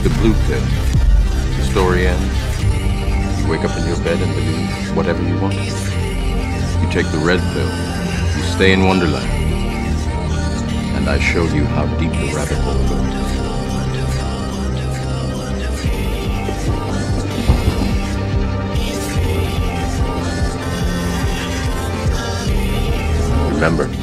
the blue pill. The story ends. You wake up in your bed and believe whatever you want. You take the red pill. You stay in Wonderland. And I show you how deep the rabbit hole goes. Remember,